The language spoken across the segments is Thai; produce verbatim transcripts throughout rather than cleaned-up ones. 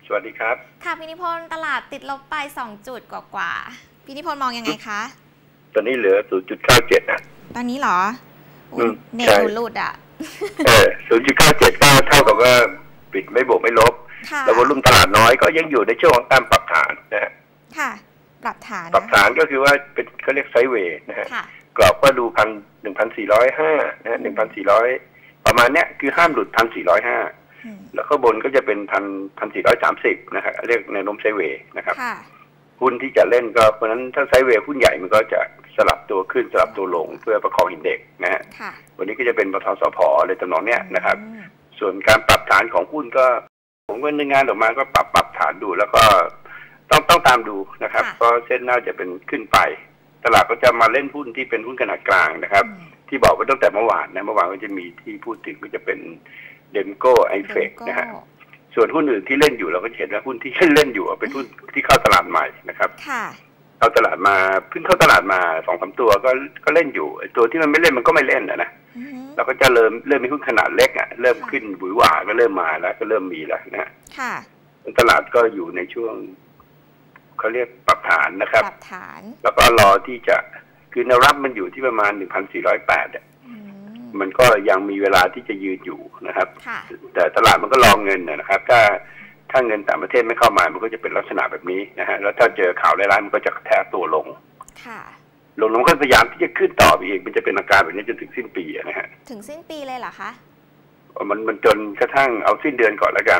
สวัสดีครับค่ะพี่นิพนธ์ตลาดติดลบไปสองจุดกว่าๆพี่นิพนธ์มองยังไงคะตอนนี้เหลือ ศูนย์จุดเก้าเจ็ด อ่ะตอนนี้เหรอเน็ตหลุดอ่ะเออ ศูนย์จุดเก้าเจ็ด ก็เท่ากับว่าปิดไม่บวกไม่ลบแต่วอลุ่มตลาดน้อยก็ยังอยู่ในช่วงของการปรับฐานนะฮะค่ะปรับฐานปรับฐานก็คือว่าเป็นเขาเรียกไซด์เวย์นะฮะกรอบก็ดูพันหนึ่งพันสี่ร้อยห้านะฮะหนึ่งพันสี่ร้อยประมาณเนี้ยคือห้ามหลุดพันสี่ร้อยห้าแล้วข้างบนก็จะเป็นพันพันสี่ร้อยสามสิบนะฮะเรียกแนวโน้มไซด์เวย์นะครับหุ้นที่จะเล่นก็เพราะนั้นถ้าไซด์เวย์หุ้นใหญ่มันก็จะสลับตัวขึ้นสลับตัวลงเพื่อประคองอินเด็กซ์นะฮะวันนี้ก็จะเป็นปตท.สผ.อะไรตำนองเนี้ยนะครับส่วนการปรับฐานของหุ้นก็ผมว่าในงานออกมาก็ปรับปรับฐานดูแล้วก็ต้องต้องตามดูนะครับเพราะเส้นน่าจะเป็นขึ้นไปตลาดก็จะมาเล่นหุ้นที่เป็นหุ้นขนาดกลางนะครับที่บอกว่าตั้งแต่เมื่อวานนะเมื่อวานก็จะมีที่พูดถึงก็จะเป็นเดมโก้ไอเฟกนะฮะส่วนหุ้นอื่นที่เล่นอยู่เราก็เห็นว่าหุ้นที่เล่นอยู่เป็นหุ้นที่เข้าตลาดใหม่นะครับเข้าตลาดมาเพิ่งเข้าตลาดมาสองสามตัวก็ก็เล่นอยู่ตัวที่มันไม่เล่นมันก็ไม่เล่นนะนะเราก็จะเริ่มเริ่มมีหุ้นขนาดเล็กอ่ะเริ่มขึ้นหวือหวาก็เริ่มมาแล้วก็เริ่มมีแล้วนะตลาดก็อยู่ในช่วงเขาเรียกปรับฐานนะครับปรับฐานแล้วก็รอที่จะคือแนวรับมันอยู่ที่ประมาณหนึ่งพันสี่ร้อยแปดอ่ะมันก็ยังมีเวลาที่จะยืนอยู่นะครับแต่ตลาดมันก็รอเงินนะครับถ้าถ้าเงินต่างประเทศไม่เข้ามามันก็จะเป็นลักษณะแบบนี้นะฮะแล้วถ้าเจอข่าวร้ายๆมันก็จะแทะตัวลงลงลงก็พยายามที่จะขึ้นต่อไปอีกมันจะเป็นอาการแบบนี้จนถึงสิ้นปีนะฮะถึงสิ้นปีเลยเหรอคะมันมันจนกระทั่งเอาสิ้นเดือนก่อนแล้วกัน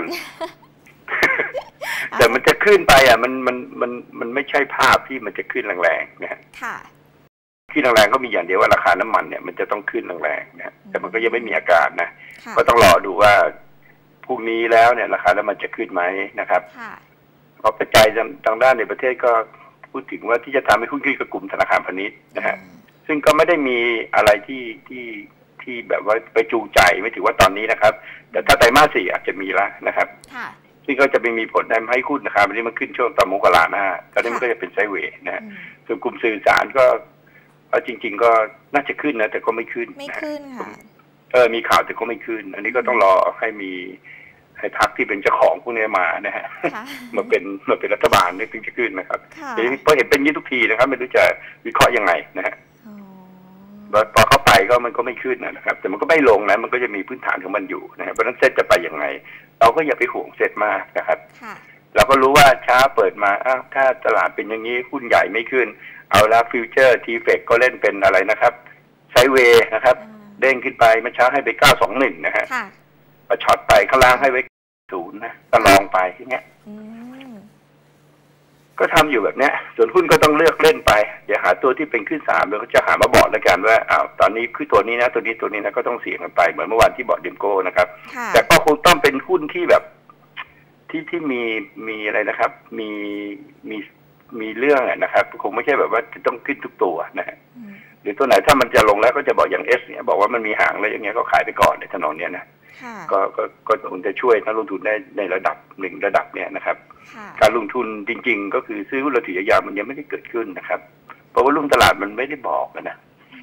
แต่มันจะขึ้นไปอ่ะมันมันมันมันไม่ใช่ภาพที่มันจะขึ้นแรงๆนะฮะขึ้นแรงๆก็มีอย่างเดียวว่าราคาน้ำมันเนี่ยมันจะต้องขึ้นแรงๆนะแต่มันก็ยังไม่มีอาการนะก็ต้องรอดูว่าพรุ่งนี้แล้วเนี่ยราคาน้ำมันจะขึ้นไหมนะครับเพราะปัจจัยทางด้านในประเทศก็พูดถึงว่าที่จะทำให้หุ้นขึ้นกับกลุ่มธนาคารพาณิชย์นะฮะซึ่งก็ไม่ได้มีอะไรที่ที่ที่แบบว่าไปจูงใจไม่ถือว่าตอนนี้นะครับแต่ถ้าไตรมาสสี่อาจจะมีละนะครับซึ่งก็จะไปมีผลทำให้หุ้นนะครับวันนี้มันขึ้นช่วงตอนมกราหน้าตอนนี้มันก็จะเป็นไซด์เวย์นะฮะส่วนกลุ่มสื่อสารก็จริงๆก็น่าจะขึ้นนะแต่ก็ไม่ขึ้นไม่ขึ้นค่ะเออมีข่าวแต่ก็ไม่ขึ้นอันนี้ก็ต้องรอให้มีให้พรรคที่เป็นเจ้าของพวกนี้มานะฮะมาเป็นมาเป็นรัฐบาลนี่ถึงจะขึ้นนะครับเพราะเห็นเป็นยี่ทุกทีนะครับไม่รู้จะวิเคราะห์ยังไงนะฮะพอเข้าไปก็มันก็ไม่ขึ้นนะครับแต่มันก็ไม่ลงนะมันก็จะมีพื้นฐานของมันอยู่นะครับเพราะนั้นเซ็ตจะไปยังไงเราก็อย่าไปห่วงเซ็ตมากนะครับเราก็รู้ว่าช้าเปิดมาอ้าวถ้าตลาดเป็นอย่างนี้หุ้นใหญ่ไม่ขึ้นเอาละฟิวเจอร์ทีเฟกก็เล่นเป็นอะไรนะครับไซด์เวย์นะครับเด้งขึ้นไปเมื่อเช้าให้ไปเก้าสองหนึ่งนะฮะพอช็อตไปข้างล่างให้ไว้ศูนย์นะก็ลองไปอย่างเงี้ยก็ทำอยู่แบบเนี้ยส่วนหุ้นก็ต้องเลือกเล่นไปอย่าหาตัวที่เป็นขึ้นสามแล้วก็จะหามาบอกแล้วกันว่าอ้าวตอนนี้คือตัวนี้นะตัวนี้ตัวนี้นะก็ต้องเสี่ยงกันไปเหมือนเมื่อวานที่บอกเดมโก้นะครับแต่ก็คงต้องเป็นหุ้นที่แบบที่ที่มีมีอะไรนะครับมีมีมีเรื่องนะครับคงไม่ใช่แบบว่าจะต้องขึ้นทุกตัวนะฮะหรือตัวไหนถ้ามันจะลงแล้วก็จะบอกอย่างเอสเนี่ยบอกว่ามันมีหางแล้วอย่างเงี้ยก็ขายไปก่อนในถนนเนี้ยนะก็ก็ก็คงจะช่วยนักลงทุนได้ในระดับหนึ่งระดับเนี้ยนะครับการลงทุนจริงๆก็คือซื้อหุ้นระถือยาวมันยังไม่ได้เกิดขึ้นนะครับเพราะว่ารุ่มตลาดมันไม่ได้บอกนะ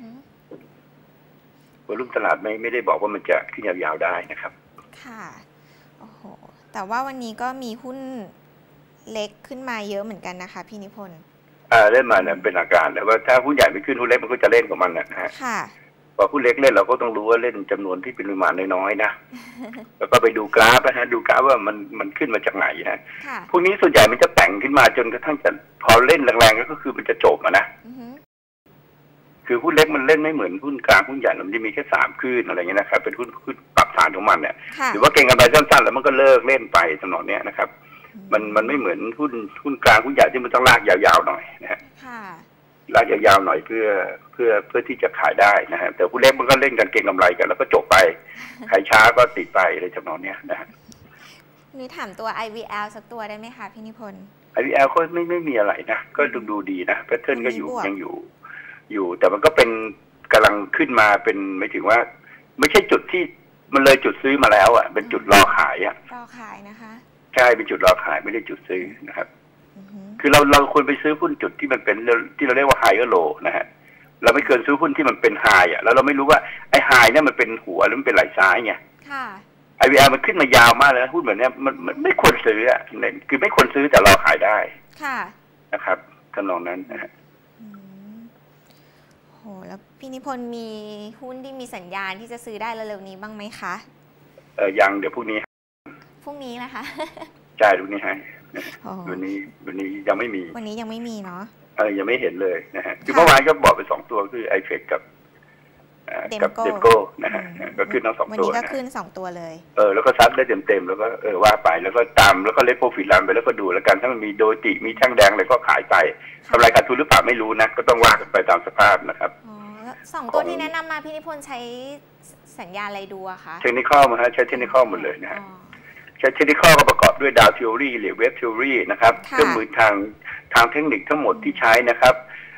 ว่ารุ่มตลาดไม่ไม่ได้บอกว่ามันจะขึ้นยาวๆได้นะครับค่ะโอ้โหแต่ว่าวันนี้ก็มีหุ้นเล็กขึ้นมาเยอะเหมือนกันนะคะพี่นิพนธ์อ่าเล่นมาเนี่ยเป็นอาการแต่ว่าถ้าหุ้นใหญ่ไม่ขึ้นหุ้นเล็กมันก็จะเล่นของมันนะฮะค่ะพอหุ้นเล็กเล่นเราก็ต้องรู้ว่าเล่นจำนวนที่เป็นปริมาณน้อยๆนะแล้วก็ไปดูกราฟนะฮะดูกราฟว่ามันมันขึ้นมาจากไหนนะพวกนี้ส่วนใหญ่มันจะแต่งขึ้นมาจนกระทั่งจะพอเล่นแรงๆก็คือมันจะจบอ่ะนะคือหุ้นเล็กมันเล่นไม่เหมือนหุ้นกลางหุ้นใหญ่มันจะมีแค่สามคลื่นอะไรเงี้ยนะครับเป็นหุ้นหุ้นปรับฐานของมันเนี่ยหรือว่าเก่งกันไปสั้นๆแล้วมันก็เลิกเล่นไปตลอดเนี้ยนะครับมันมันไม่เหมือนหุ้นหุ้นกลางหุ้นใหญ่ที่มันต้องลากยาวๆหน่อยนะฮะลากยาวๆหน่อยเพื่อเพื่อเพื่อที่จะขายได้นะฮะแต่หุ้นเล็กมันก็เล่นกันเก่งกำไรกันแล้วก็จบไปขายช้าก็ติดไปอะไรจำนวนเนี้ยนะฮะนี่ถามตัว ไอ วี แอล สักตัวได้ไหมคะพี่นิพนธ์ไอ วี แอล ก็ไม่ไม่มีอะไรนะก็ดูดูดีนะแพทเทิร์นก็อยู่ยังอยู่อยู่แต่มันก็เป็นกำลังขึ้นมาเป็นไม่ถึงว่าไม่ใช่จุดที่มันเลยจุดซื้อมาแล้วอ่ะเป็นจุดรอขายอ่ะรอขายนะคะใช่เป็นจุดรอขายไม่ได้จุดซื้อนะครับคือเราเราควรไปซื้อหุ้นจุดที่มันเป็นที่เราเรียกว่าไฮก็โลนะฮะเราไม่ควรซื้อหุ้นที่มันเป็นไฮอ่ะแล้วเราไม่รู้ว่าไอ้ไฮเนี่ยมันเป็นหัวหรือมันเป็นไหล่ซ้ายไงไอ วี อาร์ มันขึ้นมายาวมากเลยนะหุ้นแบบนี้มันมันไม่ควรซื้ออ่ะคือไม่ควรซื้อแต่เราขายได้ค่ะนะครับทำนองนั้นนะฮะโหแล้วพี่นิพนธ์มีหุ้นที่มีสัญญาณที่จะซื้อได้เร็วๆนี้บ้างไหมคะเออยังเดี๋ยวพรุ่งนี้พรุ่งนี้นะคะใช่พรุ่งนี้ให้วันนี้วันนี้ยังไม่มีวันนี้ยังไม่มีเนาะเออยังไม่เห็นเลยนะฮะคือเมื่อวานก็บอกไปสองตัวคือไอเฟกกับกับเดมโก้นะฮะก็ขึ้นทั้งสองตัววันนี้ก็ขึ้นสองตัวเลยเออแล้วก็ซัดได้เต็มๆแล้วก็เออว่าไปแล้วก็ตามแล้วก็เลทโปรฟิตรันไปแล้วก็ดูแล้วกันถ้ามันมีโดจิมีแท่งแดงอะไรก็ขายไปกำไรขาดทุนหรือเปล่าไม่รู้นะก็ต้องว่ากันไปตามสภาพนะครับอ๋อสองตัวที่แนะนำมาพี่นิพนธ์ใช้สัญญาอะไรดูอะคะเทคนิคอลมาฮะใช้เทคนิคอลหมดเลยนะฮะใช้เทคนิคอลก็ประกอบด้วยดาวทีโอรีหรือเว็บทีโอรีนะครับเครื่องมือทางทางเทคนิคทั้งหมดที่ใช้นะครับ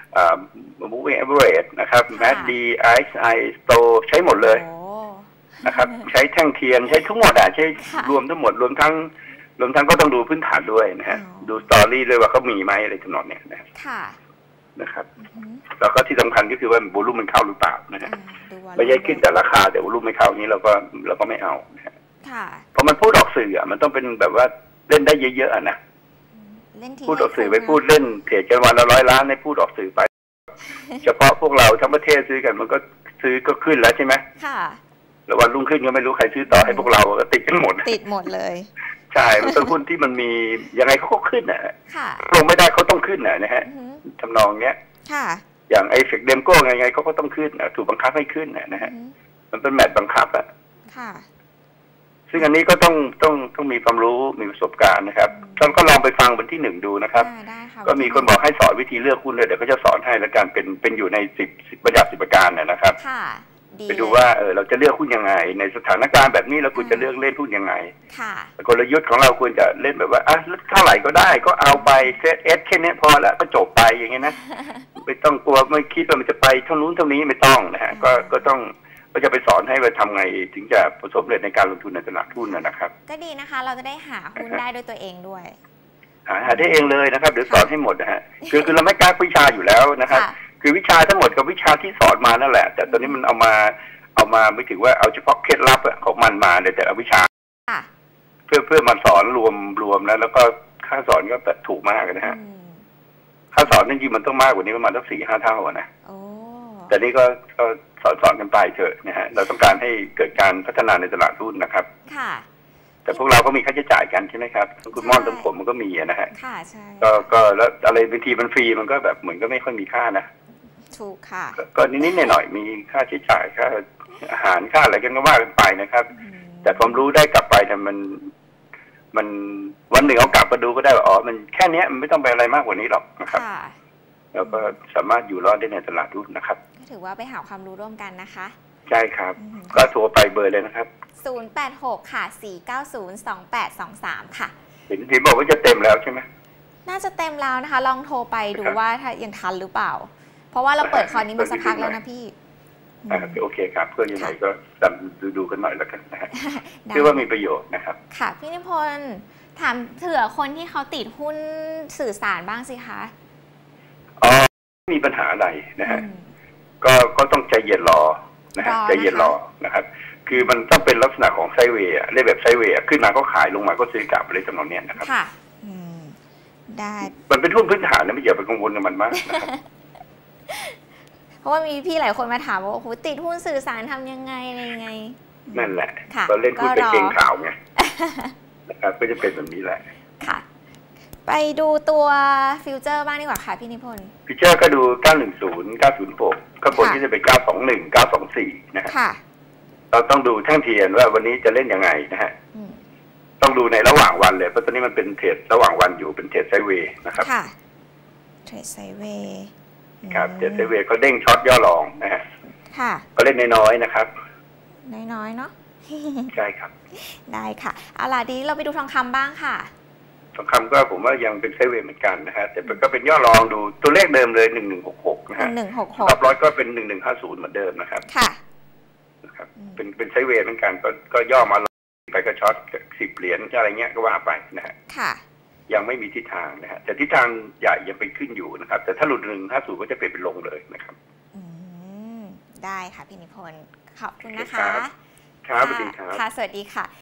moving average นะครับ แมค ดี ไอ เอส ไอ Stow ใช้หมดเลยนะครับใช้แท่งเทียนใช้ทั้งหมดอ่ะใช้รวมทั้งหมดรวมทั้งรวมทั้งก็ต้องดูพื้นฐานด้วยนะฮะดูสตอรี่ด้วยว่าเขามีไหมอะไรทั้งหมดเนี่ยนะนะครับแล้วก็ที่สำคัญก็คือว่าโวลุ่มมันเข้าหรือเปล่านะฮะไม่ใช่ขึ้นแต่ราคาแต่โวลุ่มไม่เข้านี้เราก็เราก็ไม่เอานะฮะเพราะมันพูดออกสื่ออ่ะมันต้องเป็นแบบว่าเล่นได้เยอะๆนะพูดออกสื่อไปพูดเล่นเทรดกันวันละร้อยล้านในพูดออกสื่อไปเฉพาะพวกเราทั้งประเทศซื้อกันมันก็ซื้อก็ขึ้นแล้วใช่ไหมค่ะแล้ววันรุ่งขึ้นก็ไม่รู้ใครซื้อต่อให้พวกเราก็ติดกันหมดติดหมดเลยใช่มันเป็นหุ้นที่มันมียังไงเขาก็ขึ้นน่ะลงไม่ได้เขาต้องขึ้นน่ะนะฮะทำนองเนี้ยค่ะอย่างไอเฟกเดมโก้ไงไงเขาก็ต้องขึ้นน่ะถูกบังคับให้ขึ้นน่ะนะฮะมันเป็นแมตช์บังคับอ่ะค่ะซึ่งอันนี้ก็ต้องต้องต้องมีความรู้มีประสบการณ์นะครับท่านก็ลองไปฟังวันที่หนึ่งดูนะครับก็มีคนบอกให้สอนวิธีเลือกหุ้นเลยเดี๋ยวก็จะสอนให้แล้วกันเป็นเป็นอยู่ในสิบบัญญัติสิบประการนะครับไปดูว่าเออเราจะเลือกหุ้นยังไงในสถานการณ์แบบนี้เราควรจะเลือกเล่นหุ้นยังไงกลยุทธ์ของเราควรจะเล่นแบบว่าอ่ะเท่าไหร่ก็ได้ก็เอาไปเซตเอสแค่นี้พอแล้วก็จบไปอย่างเงี้ยนะไม่ต้องกลัวไม่คิดว่ามันจะไปเท่านู้นเท่านี้ไม่ต้องนะฮะก็ก็ต้องก็จะไปสอนให้ไปทำไงถึงจะประสบผลสำเร็จในการลงทุนในตลาดหุ้นนะครับก็ดีนะคะเราจะได้หาหุ้นได้ด้วยตัวเองด้วยหาหาได้เองเลยนะครับเดี๋ยวสอนให้หมดนะฮะคือคือเราไม่กล้าวิชาอยู่แล้วนะครับคือวิชาทั้งหมดกับวิชาที่สอนมานั่นแหละแต่ตอนนี้มันเอามาเอามาไม่ถึงว่าเอาเฉพาะเคล็ดลับของมันมาเลยแต่เอาวิชาเพื่อเพื่อมาสอนรวมรวมแล้วแล้วก็ค่าสอนก็แบบถูกมากนะฮะค่าสอนจริงๆมันต้องมากกว่านี้ประมาณสักสี่ห้าเท่านะแต่นี่ก็ก็สอนสอนกันไปเถอะนะฮะเราต้องการให้เกิดการพัฒนาในตลาดหุ้นนะครับค่ะแต่พวกเราก็มีค่าใช้จ่ายกันใช่ไหมครับคุณม่อนทั้งผมมันก็มีนะฮะค่ะใช่ก็ก็แล้วอะไรบางทีมันฟรีมันก็แบบเหมือนก็ไม่ค่อยมีค่านะถูกค่ะก็นิดๆหน่อยๆมีค่าใช้จ่ายค่าอาหารค่าอะไรกันก็ว่ากันไปนะครับแต่ความรู้ได้กลับไปแต่มันมันวันหนึ่งเอากลับมาดูก็ได้ว่าอ๋อมันแค่นี้มันไม่ต้องไปอะไรมากกว่านี้หรอกนะครับแล้วก็สามารถอยู่รอดได้ในตลาดหุ้นนะครับก็ถือว่าไปหาความรู้ร่วมกันนะคะใช่ครับก็โทรไปเบอร์เลยนะครับศูนย์ แปด หก ค่ะ สี่ เก้า ศูนย์ สอง แปด สอง สาม ค่ะเห็นที่บอกว่าจะเต็มแล้วใช่ไหมน่าจะเต็มแล้วนะคะลองโทรไปดูว่าถ้ายังทันหรือเปล่าเพราะว่าเราเปิดคอนี้มาสักพักแล้วนะพี่โอเคครับเพื่อนยังไงก็ตามดูดูกันหน่อยแล้วกันนะฮะคิดว่ามีประโยชน์นะครับค่ะพี่นิพนธ์ถามเผื่อคนที่เขาติดหุ้นสื่อสารบ้างสิคะอ๋อมีปัญหาอะไรนะฮะก็ก็ต้องใจเย็นรอนะฮะใจเย็นรอนะครับคือมันต้องเป็นลักษณะของไซด์เวย์เรียกแบบไซด์เวย์ขึ้นมาก็ขายลงมาก็ซื้อกลับอะไรจำนวนนี้นะครับค่ะได้มันเป็นหุ้นพื้นฐานนะไม่อย่าไปกังวลกับมันมากนะครับเพราะว่ามีพี่หลายคนมาถามว่าโอ้โหติดหุ้นสื่อสารทำยังไงอะไรยังไงนั่นแหละก็เล่นหุ้นเป็นเก่งข่าวไงนะครับก็จะเป็นแบบนี้แหละค่ะไปดูตัวฟิวเจอร์บ้างดีกว่าค่ะพี่นิพนธ์ฟิวเจอร์ก็ดูเก้าหนึ่งศูนย์ เก้าศูนย์หกข้างบนที่จะเป็นเก้าสองหนึ่ง เก้าสองสี่นะฮะเราต้องดูแท่งเทียนว่าวันนี้จะเล่นยังไงนะฮะต้องดูในระหว่างวันเลยเพราะตอนนี้มันเป็นเทรดระหว่างวันอยู่เป็นเทรดไซด์เวย์นะครับค่ะเทรดไซด์เวย์ครับเทรดไซด์เวย์ก็เด้งช็อตย่อลองนะฮะค่ะก็เล่นน้อยๆนะครับน้อยๆเนาะใช่ครับได้ค่ะเอาล่ะดีเราไปดูทองคำบ้างค่ะทองคำก็ผมว่ายังเป็นไซด์เวย์เหมือนกันนะฮะแต่ก็เป็นย่อลองดูตัวเลขเดิมเลยหนึ่งหนึ่งหกหกนะฮะหนึ่งหกหกรับร้อยก็เป็นหนึ่งหนึ่งห้าศูนย์เหมือนเดิมนะครับค่ะนะครับเป็นเป็นไซด์เวย์เหมือนกันก็ก็ย่อมาไปก็ช็อตสิบเหรียญอะไรเงี้ยก็ว่าไปนะฮะค่ะยังไม่มีทิศทางนะฮะแต่ทิศทางใหญ่ยังเป็นขึ้นอยู่นะครับแต่ถ้าหลุดหนึ่งห้าศูนย์ก็จะเปลี่ยนเป็นลงเลยนะครับอืมได้ค่ะพี่นิพนธ์ขอบคุณนะคะครับสวัสดีครับค่ะสวัสดีค่ะ